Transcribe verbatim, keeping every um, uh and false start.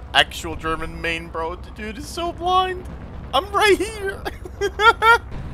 actual German main, bro. The dude is so blind. I'm right here.